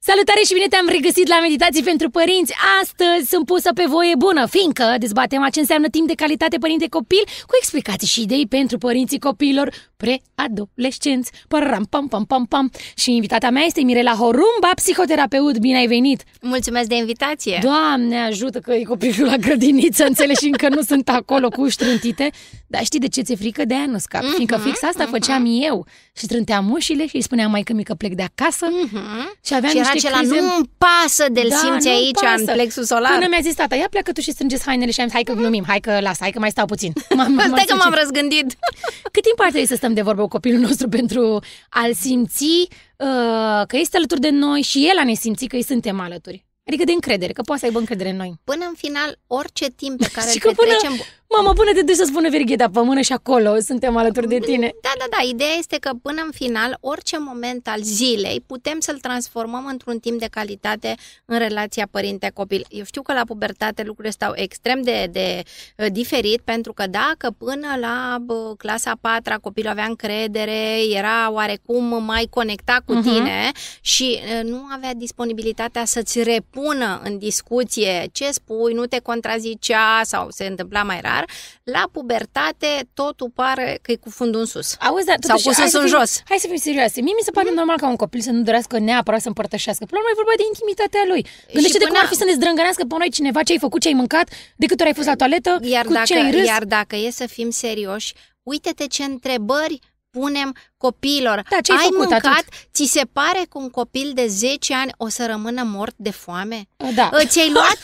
Salutare și bine te-am regăsit la Meditații pentru Părinți. Astăzi sunt pusă pe voie bună, fiindcă dezbatem ce înseamnă timp de calitate părinte-copil, cu explicații și idei pentru părinții copiilor preadolescenți. Pam, pam, pam, pam, pam. Și invitata mea este Mirela Horumba, psihoterapeut. Bine ai venit! Mulțumesc de invitație! Doamne ajută că e copilul la grădiniță, înțelegi, și încă nu sunt acolo cu uși trântite. Dar știi de ce ți-e frică? De aia nu scap. Fiindcă fix asta făceam eu. Și trânteam ușile și îi spuneam maică-mi că plec de acasă. Și aveam și era acela, nu-mi pasă de-l simți aici în plexul solar. Până mi-a zis tata, ia pleacă tu și strângeți hainele și am zis, hai că glumim, hai că lasă, hai că mai stau puțin. Stai că m-am răzgândit. Cât timp ar trebui să stăm de vorbă cu copilul nostru pentru a-l simți că este alături de noi și el a ne simți că îi suntem alături? Adică de încredere, că poate să aibă încredere în noi. Până în final, orice timp pe care îl petrecem... Mama, până te duci să spună verigheta pe mână și acolo suntem alături de tine. Da. Ideea este că până în final, orice moment al zilei putem să-l transformăm într-un timp de calitate în relația părinte-copil. Eu știu că la pubertate lucrurile stau extrem de diferit, pentru că dacă până la clasa 4-a copilul avea încredere, era oarecum mai conectat cu tine și nu avea disponibilitatea să-ți repună în discuție ce spui, nu te contrazicea sau se întâmpla mai rar, la pubertate totul pare că e cu fundul în sus. Auzi, dar, sau cu sus în jos. Hai să fim serioase. Mie mi se pare normal ca un copil să nu dorească neapărat să împărtășească. Până la urmă e vorba de intimitatea lui. Gândește-te cum ar fi să ne zdrângănească pe noi cineva ce ai făcut, ce ai mâncat, de câte ori ai fost la toaletă, ce ai râs. Iar dacă e să fim serioși, uite-te ce întrebări punem copiilor. Da, ce ai făcut, mâncat? Atât? Ți se pare că un copil de 10 ani o să rămână mort de foame? Da. Ți-ai luat...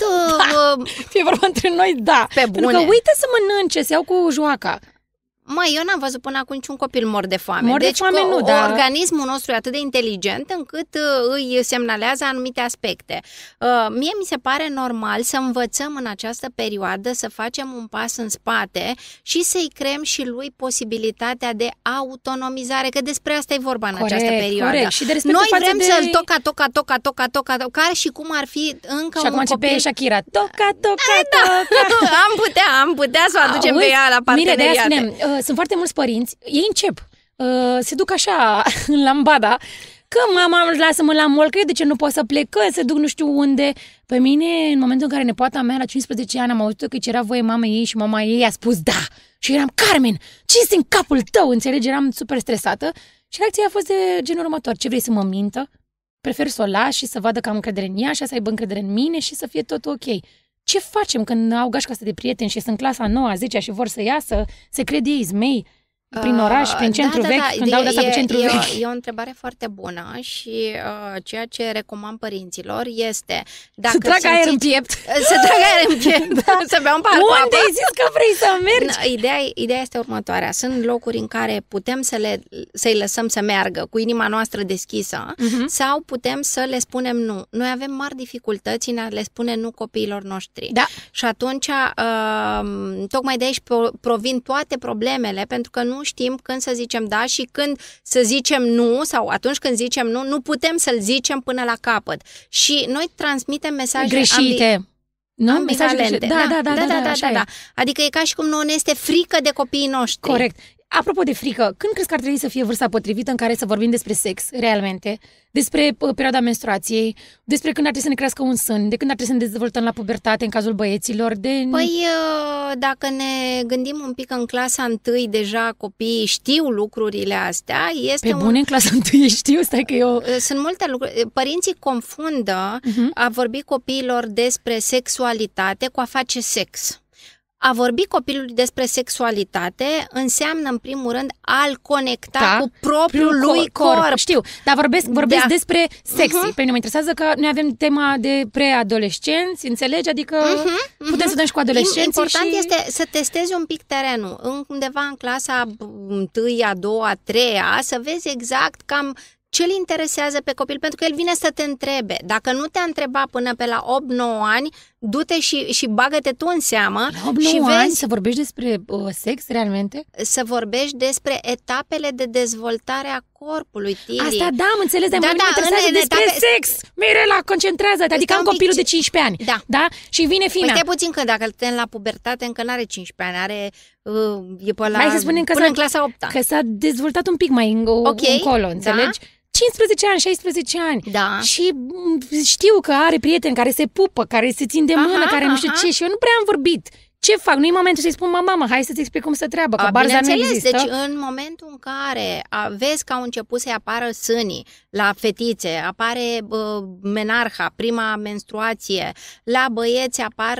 Fie vorba între noi, da. Pe bune. Pentru că uită să mănânce, să iau cu joaca. Eu n-am văzut până acum niciun copil mort de foame. Deci, de foame nu, da. Organismul nostru e atât de inteligent încât îi semnalează anumite aspecte. Mie mi se pare normal să învățăm în această perioadă să facem un pas în spate și să-i creăm și lui posibilitatea de autonomizare, că despre asta e vorba în această perioadă. Corect. Și de noi vrem să-l toca, ca și cum ar fi încă și un copil. Și acum începe Shakira. Toca. Am putea să o aducem pe ea la parteneriate. Sunt foarte mulți părinți, ei încep, se duc așa în lambada, că mama lasă-mă la mall, că eu de ce nu pot să plec, că se duc nu știu unde. Pe mine, în momentul în care nepoata mea la 15 ani am auzit că îi cerea voie mamei ei și mama ei a spus da. Și eram, Carmen, ce este în capul tău? Înțelegi? Eram super stresată și reacția a fost de genul următor. Ce vrei, să mă mintă? Prefer să o las și să vadă că am încredere în ea și să aibă încredere în mine și să fie tot ok. Ce facem când au gașca asta de prieteni și sunt clasa 9-a, 10-a și vor să iasă, se cred ei zmei prin oraș, prin centru vechi, când dau de asta cu centru vechi? E o întrebare foarte bună și ceea ce recomand părinților este... Să tragă aer în piept. Să tragă aer în piept, să bea un pahar cu apă. Unde ai zis că vrei să mergi? Ideea este următoarea. Sunt locuri în care putem să-i lăsăm să meargă cu inima noastră deschisă sau putem să le spunem nu. Noi avem mari dificultăți în a le spune nu copiilor noștri. Da. Și atunci, tocmai de aici provin toate problemele, pentru că nu știm când să zicem da și când să zicem nu, sau atunci când zicem nu, nu putem să-l zicem până la capăt. Și noi transmitem mesaje greșite. Ambivalente. Da. Adică e ca și cum nouă ne este frică de copiii noștri. Corect. Apropo de frică, când crezi că ar trebui să fie vârsta potrivită în care să vorbim despre sex, realmente, despre perioada menstruației, despre când ar trebui să ne crească un sân, de când ar trebui să ne dezvoltăm la pubertate în cazul băieților? Păi, dacă ne gândim un pic în clasa 1, deja copiii știu lucrurile astea. Pe bune, în clasa 1 știu? Stai că eu... Sunt multe lucruri. Părinții confundă a vorbi copiilor despre sexualitate cu a face sex. A vorbi copilului despre sexualitate înseamnă, în primul rând, a-l conecta cu propriul lui corp. Știu, dar vorbesc despre sexy. Pe mine mă interesează că noi avem tema de preadolescenți, înțelegi? Adică putem să dăm și cu adolescenții. Important este să testezi un pic terenul. Undeva în clasa 1, a 2, a 3-a, să vezi exact cam ce îl interesează pe copil, pentru că el vine să te întrebe. Dacă nu te-a întrebat până pe la 8-9 ani, du-te și bagă-te tu în seamă. La 8-9 și ani să vorbești despre sex, realmente? Să vorbești despre etapele de dezvoltare a corpului, Tiri. Asta da, am înțeles, dar mă interesează despre sex. Mirela, concentrează-te, adică am copilul de 15 ani. Da? Și vine fina. Păi stai puțin, că dacă îl ten la pubertate, încă n-are 15 ani, e pe la, Hai să spunem că până în clasa 8-a. Că s-a dezvoltat un pic mai încolo, înțelegi? 15 ani, 16 ani. Da. Și știu că are prieteni care se pupă, care se țin de mână, care nu știu ce, și eu nu prea am vorbit. Ce fac? Nu e momentul să-i spun, mama, hai să-ți explic cum să treabă, că barza nu există. Deci în momentul în care vezi că au început să-i apară sânii la fetițe, apare menarha, prima menstruație, la băieți apar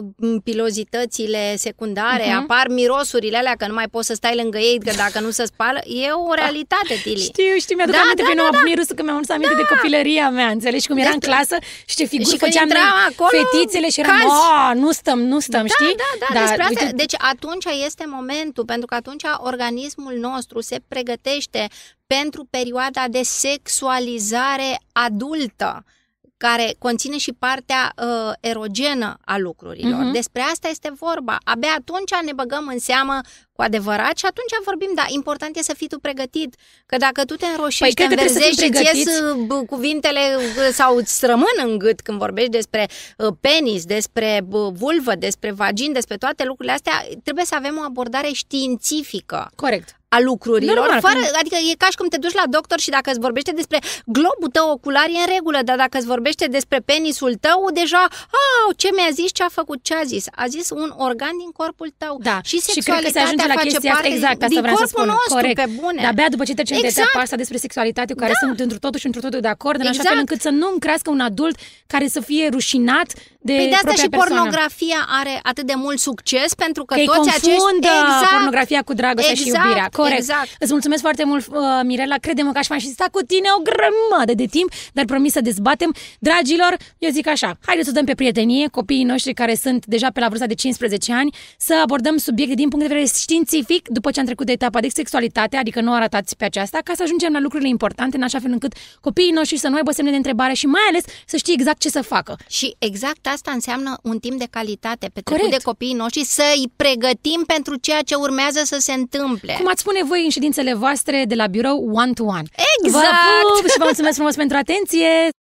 pilozitățile secundare, apar mirosurile alea, că nu mai poți să stai lângă ei, că dacă nu se spală, e o realitate, Tili. Știu, mi-aduc aminte pe nouă mirosul, că mi-am adus aminte de copilăria mea, înțelegi? Cum era în clasă și ce figuri făceam fetițele și eram, nu stăm, știi? Da, despre asta. Deci atunci este momentul, pentru că atunci organismul nostru se pregătește pentru perioada de sexualizare adultă, care conține și partea erogenă a lucrurilor. Despre asta este vorba. Abia atunci ne băgăm în seamă cu adevărat și atunci vorbim, da, important e să fii tu pregătit. Că dacă tu te înroșești, te înverzești și ți ies cuvintele sau îți rămân în gât când vorbești despre penis, despre vulvă, despre vagin, despre toate lucrurile astea, trebuie să avem o abordare științifică. Corect. A lucrurilor, Normal, adică e ca și cum te duci la doctor și dacă îți vorbește despre globul tău ocular e în regulă, dar dacă îți vorbește despre penisul tău, deja, ce mi-a zis, ce a făcut, ce a zis? A zis un organ din corpul tău. Da. Și sexualitatea face parte din corpul nostru, corect. Pe bune. Abia după ce trecem de etapa asta despre sexualitate, cu care sunt într totul și într totul de acord, în așa fel încât să nu crească un adult care să fie rușinat de propria persoană. Și pornografia are atât de mult succes, pentru că toți acești... pornografia cu dragostea și iubirea. Corect. Exact. Îți mulțumesc foarte mult, Mirela. Crede-mă că aș mai și sta cu tine o grămadă de timp, dar promis să dezbatem. Dragilor, eu zic așa, haideți să dăm pe prietenie copiii noștri care sunt deja pe la vârsta de 15 ani, să abordăm subiecte din punct de vedere științific după ce am trecut de etapa de sexualitate, adică nu arătați pe aceasta, ca să ajungem la lucrurile importante, în așa fel încât copiii noștri să nu aibă semne de întrebare și mai ales să știe exact ce să facă. Și exact asta înseamnă un timp de calitate petrecut de copiii noștri, să-i pregătim pentru ceea ce urmează să se întâmple. Cum ați spune voi în ședințele voastre de la birou one-to-one. Exact! Vă pup și vă mulțumesc frumos pentru atenție!